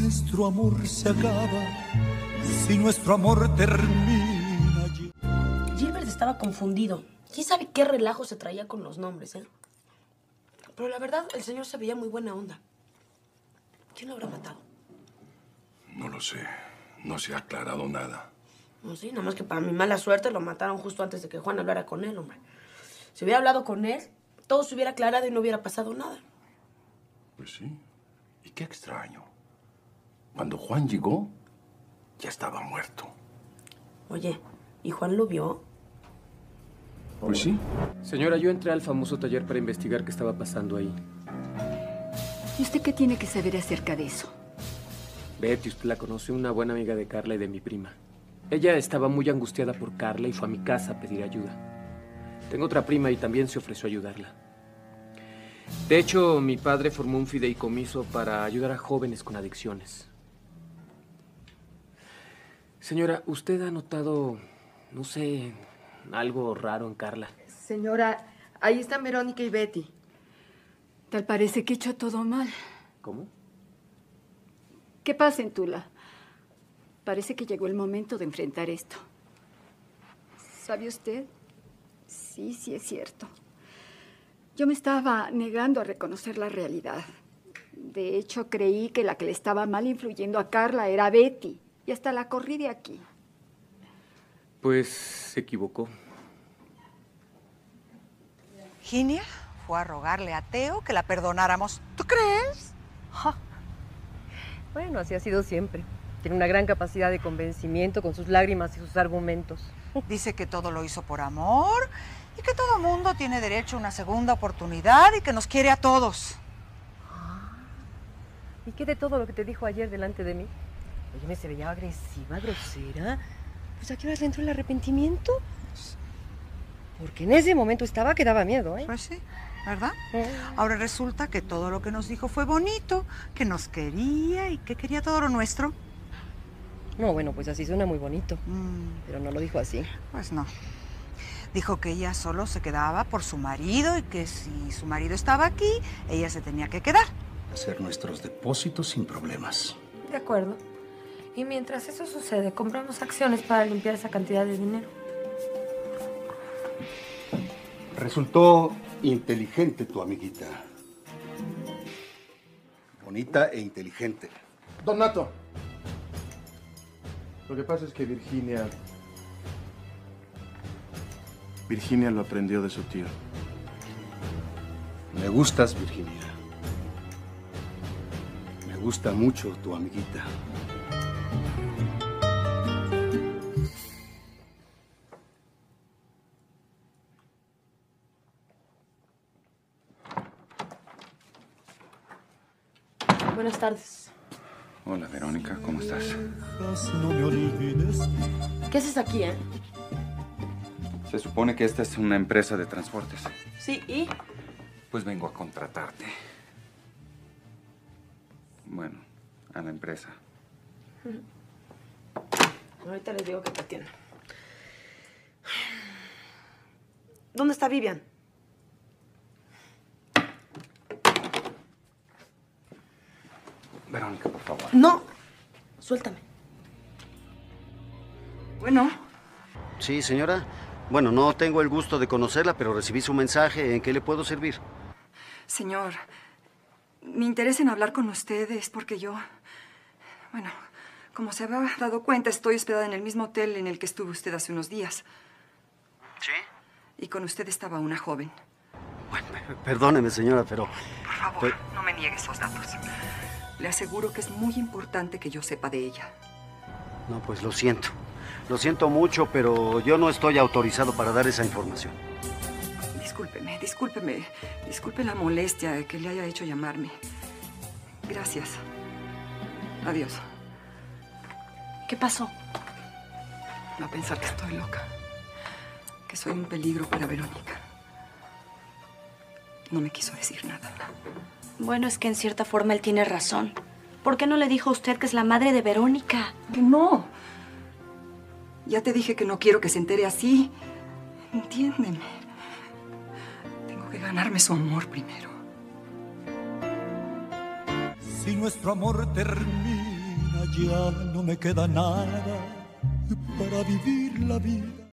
nuestro amor se acaba, si nuestro amor termina. Gilbert estaba confundido. ¿Quién sabe qué relajo se traía con los nombres, eh? Pero la verdad, el señor se veía muy buena onda. ¿Quién lo habrá matado? No lo sé. No se ha aclarado nada. No, sí, nada más que para mi mala suerte lo mataron justo antes de que Juan hablara con él, hombre. Si hubiera hablado con él, todo se hubiera aclarado y no hubiera pasado nada. Pues sí. Y qué extraño. Cuando Juan llegó, ya estaba muerto. Oye, ¿y Juan lo vio? Pues sí. Señora, yo entré al famoso taller para investigar qué estaba pasando ahí. ¿Y usted qué tiene que saber acerca de eso? Betty, usted la conoce, una buena amiga de Carla y de mi prima. Ella estaba muy angustiada por Carla y fue a mi casa a pedir ayuda. Tengo otra prima y también se ofreció a ayudarla. De hecho, mi padre formó un fideicomiso para ayudar a jóvenes con adicciones. Señora, ¿usted ha notado, no sé, algo raro en Carla? Señora, ahí están Verónica y Betty. Tal parece que he hecho todo mal. ¿Cómo? ¿Qué pasa, Tula? Parece que llegó el momento de enfrentar esto. ¿Sabe usted? Sí, es cierto. Yo me estaba negando a reconocer la realidad. De hecho, creí que la que le estaba mal influyendo a Carla era Betty. Y hasta la corrí de aquí. Pues se equivocó. Virginia fue a rogarle a Teo que la perdonáramos. ¿Tú crees? Ja. Bueno, así ha sido siempre. Tiene una gran capacidad de convencimiento con sus lágrimas y sus argumentos. Dice que todo lo hizo por amor y que todo mundo tiene derecho a una segunda oportunidad y que nos quiere a todos. ¿Y qué de todo lo que te dijo ayer delante de mí? Oye, se veía agresiva, grosera. Pues ¿a qué horas le entró el arrepentimiento? Porque en ese momento estaba que daba miedo, ¿eh? Pues sí, ¿verdad? Ahora resulta que todo lo que nos dijo fue bonito, que nos quería y que quería todo lo nuestro. No, bueno, pues así suena muy bonito. Pero no lo dijo así. Pues no. Dijo que ella solo se quedaba por su marido y que si su marido estaba aquí, ella se tenía que quedar. Hacer nuestros depósitos sin problemas. De acuerdo. Y mientras eso sucede, compramos acciones para limpiar esa cantidad de dinero. Resultó inteligente tu amiguita. Bonita e inteligente. Don Nato. Lo que pasa es que Virginia lo aprendió de su tío. Me gustas, Virginia. Me gusta mucho tu amiguita. Buenas tardes. Hola, Verónica, ¿cómo estás? ¿Qué haces aquí, eh? Se supone que esta es una empresa de transportes. Sí, ¿y? Pues vengo a contratarte. Bueno, a la empresa. Ahorita les digo que te atiendan. ¿Dónde está Vivian? Verónica, por favor. No, suéltame. Bueno. Sí, señora. Bueno, no tengo el gusto de conocerla, pero recibí su mensaje. ¿En qué le puedo servir? Señor, mi interés en hablar con usted es porque yo... Bueno, como se habrá dado cuenta, estoy hospedada en el mismo hotel en el que estuvo usted hace unos días. ¿Sí? Y con usted estaba una joven. Bueno, perdóneme, señora, pero... Por favor, no me niegue esos datos. Le aseguro que es muy importante que yo sepa de ella. No, pues lo siento. Lo siento mucho, pero yo no estoy autorizado para dar esa información. Discúlpeme. Disculpe la molestia de que le haya hecho llamarme. Gracias. Adiós. ¿Qué pasó? Va a pensar que estoy loca. Que soy un peligro para Verónica. No me quiso decir nada. Bueno, es que en cierta forma él tiene razón. ¿Por qué no le dijo a usted que es la madre de Verónica? Que no. Ya te dije que no quiero que se entere así. Entiéndeme. Tengo que ganarme su amor primero. Si nuestro amor termina ya no me queda nada para vivir la vida.